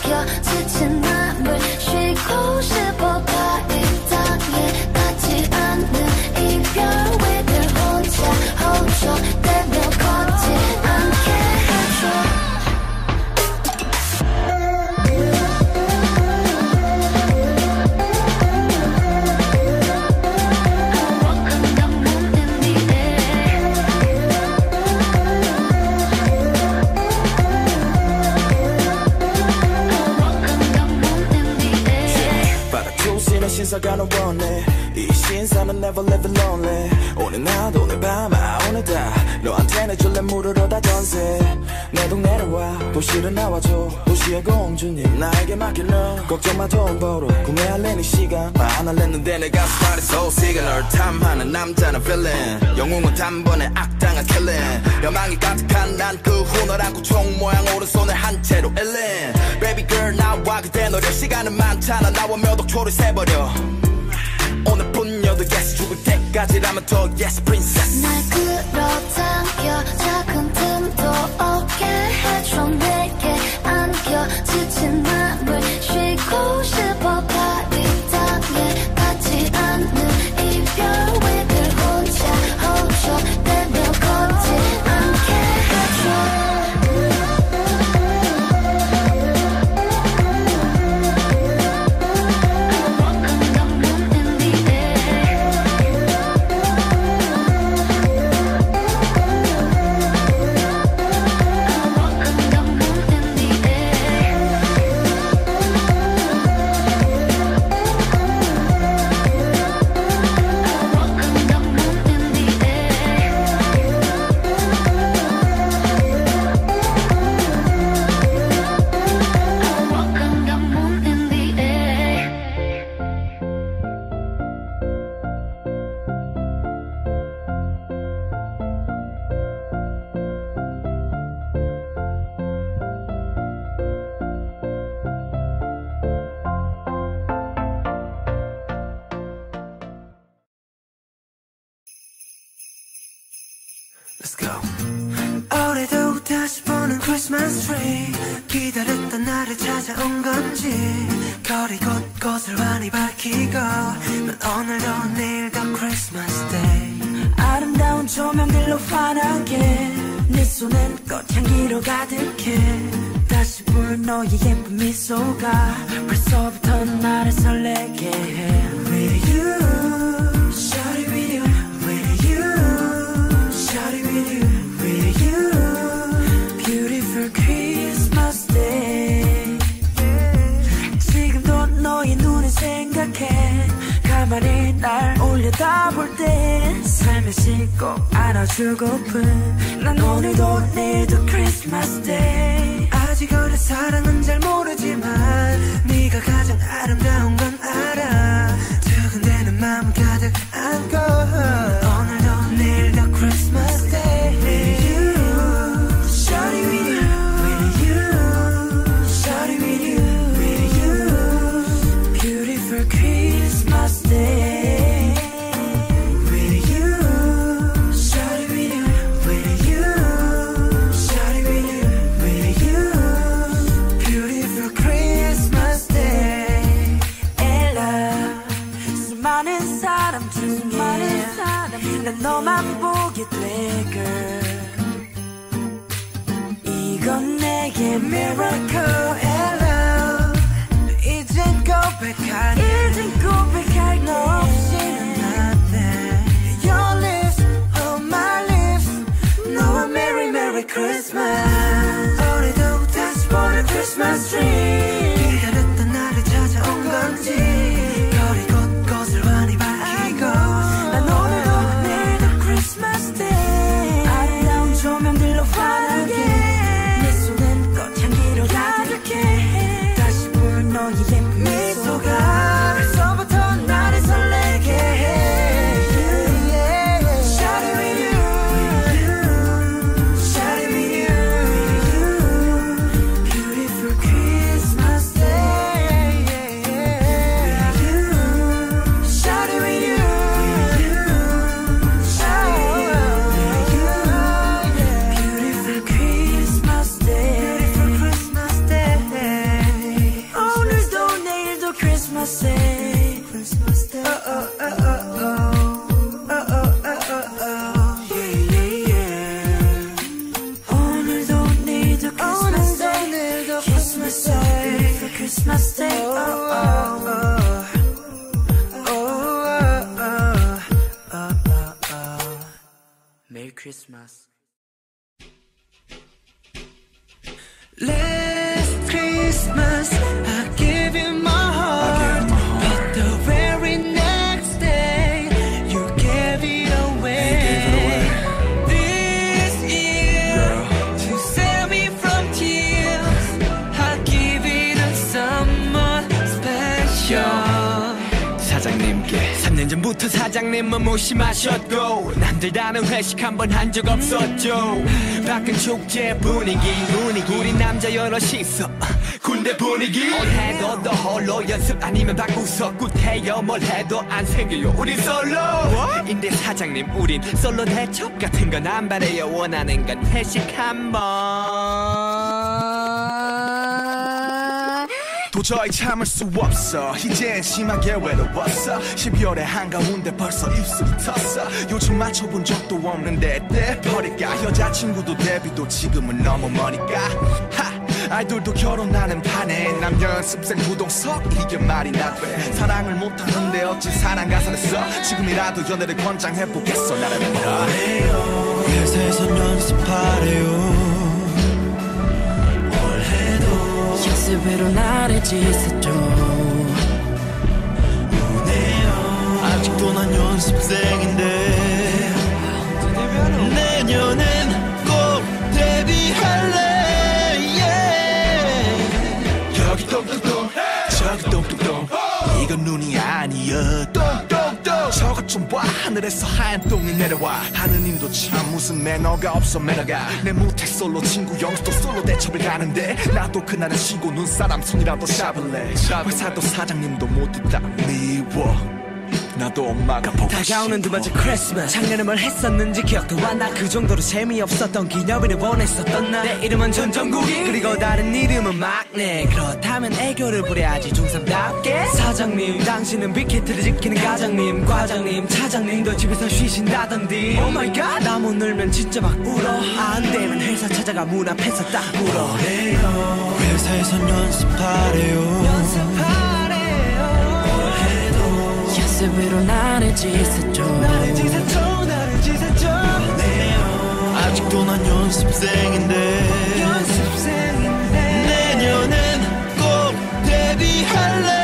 당겨 지친 맘을 쉬고 싶어 바위 땅에 닿지 않는 이별 위를 혼자 허전대며 걷지 않게 해줘. 신사가는 원해 이 신사는 never live lonely 오늘 낮 오늘 밤 오늘 다 너한테는 줄래 물으러 다 전세 내 동네로 와 도시를 나와줘 도시의 공주님 나에게 맡겨놔 걱정 마 돈 벌어 구매할래 네 시간 많아냈는데 내 가슴 안에 소식을 널 탐하는 남자는 feeling 영웅은 단번에 악당은 killing 여망이 가득한 난 그 후 널 안고 총 모양 오른손에 한 채로 일린 Baby girl 나와 그대 노려 시간은 많잖아 나와 몇 억초를 세버려 오늘뿐이어도 yes 죽을 때까지라면 더 yes princess 날 끌어당겨 작은 틈도 없게 해줘 내게 안겨 지친 맘을 쉬고 싶어 바위 땅에 닿지 않는 이별 위를 혼자 허전대며 걷지 않게 해줘. Let's go. 올해도 다시 보는 Christmas tree 기다렸던 날을 찾아온 건지 거리 곳곳을 환히 밝히고 난 오늘도 내일도 Christmas day 아름다운 조명들로 환하게 네 손엔 꽃향기로 가득해 다시 볼 너의 예쁜 미소가 벌써부터 나를 설레게 해 With you, shawty with you With you Shawty with you, with you Beautiful Christmas day 지금도 너의 눈을 생각해 가만히 날 올려다볼 때 살며시 꼭 안아주고픈 난 오늘도 내일도 Christmas day 아직 어려 사랑은 잘 모르지만 네가 가장 아름다운 건 알아 두근대는 마음 가득 안고 오늘도 내일도 Christmas day with you Shawty with you with you Shawty with you with you Beautiful Christmas day with you Shawty with you with you Shawty with you with you Beautiful Christmas day ella 수많은 사람 중에 난 너만 보게 돼 girl 이건 내게 miracle hello 이젠 고백하네 너 없이는 안돼 Your lips on my lips 너와 Merry Merry Christmas 올해도 다시 보는 Christmas tree 기다렸던 날을 찾아온 건지 거리 곳곳을 환히 밝히고 난 오늘도 내일도 Christmas day 아름다운 조명들로 환하게 내 손엔 꽃향기로 가득해 다시 볼 너의 예쁜 미소가 벌써부터 나를 설레게 해 Shawty with you Shawty with you Beautiful Christmas day with you Shawty with you Shawty with you Beautiful Christmas day Beautiful Christmas day Christmas Day. Christmas Day. Oh oh oh oh oh. Oh oh oh oh oh. Yeah yeah yeah. 오늘도 내일도 Christmas Day. 오늘도 Christmas Day. For Christmas Day. Oh oh oh. Oh oh oh oh oh. Merry Christmas. Last Christmas, I gave you my heart, but the very next day, you gave it away. This year, to save me from tears, I give it a someone special. 사장님께 3년 전부터 사장님은 무심하셨고 남들 다는 회식 한 번 한 적 없었죠. 밖은 축제 분위기 우리 남자 여럿이 있어 군대 분위기. 올해도 너 홀로 연습 아니면 바꾸서 굿해요. 뭘 해도 안 생겨요 우린 솔로. 인데 사장님 우린 솔로 대첩 같은 건 안 바래요. 원하는 건 회식 한번. 도저히 참을 수 없어. 이젠 심하게 외로웠어. 12월의 한가운데 벌써 입술이 텄어. 요즘 맞춰본 적도 없는데 때 버릴까. 여자친구도 데뷔도 지금은 너무 머니까. 아이돌도 결혼하는 판에 남녀 연습생 부동석 이게 말이나 돼. 사랑을 못하는데 어찌 사랑 가사를 써. 지금이라도 연애를 권장해보겠어 나라는 너. 회사에선 연습하래요. 연습으로 나를 짓었죠. 아직도 난 연습생인데 내년엔 꼭 데뷔할래. yeah. 여기 똥똥똥 저기 똥똥똥 이건 눈이 아니야 똥똥똥. 저것 좀 봐 하늘에서 하얀 똥이 내려와. 하느님도 참 무슨 매너가 없어 매너가. 내 무태 솔로 친구 영수도 솔로 대첩을 가는데 나도 그날은 쉬고 눈사람 손이라도 잡을래. 회사도 사장님도 모두 다 미워. 나도 엄마가 보고 다가오는 두 번째 크리스마스. 작년에 뭘 했었는지 기억도 안 나. 그 정도로 재미없었던 기념일을 원했었던 나. 내 이름은 전정국이 그리고 다른 이름은 막내. 그렇다면 애교를 부려야지 중3답게. 사장님 당신은 빅히트를 지키는 가장님. 과장님 차장님도 집에서 쉬신다던디. Oh my god 나 못 놀면 진짜 막 울어. 안 되면 회사 찾아가 문 앞에서 딱 울어. 회사에선 연습하래요. 연습으로 나를 짓었죠. 아직도 난 연습생인데 내년엔 꼭 데뷔할래.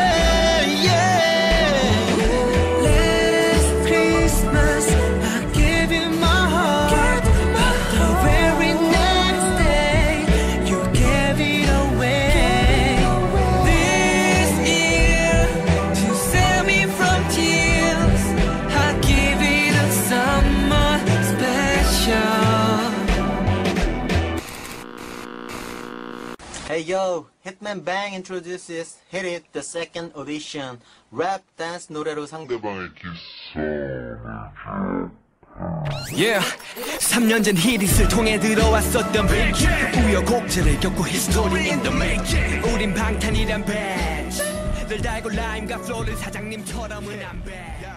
yeah. Last Christmas I gave you my heart, but the very next day you gave it away. This year to save me from tears, I give it a someone special. Hey yo, Hitman Bang introduces Hit It, the second audition. Rap dance 노래로 상대방의 Yeah 3년 전 히릿을 통해 들어왔었던 빅 우여곡절을 겪고 history in the making. 우린 방탄이란 밴드 늘 달고 라임과 플로우를 사장님처럼은 안 배.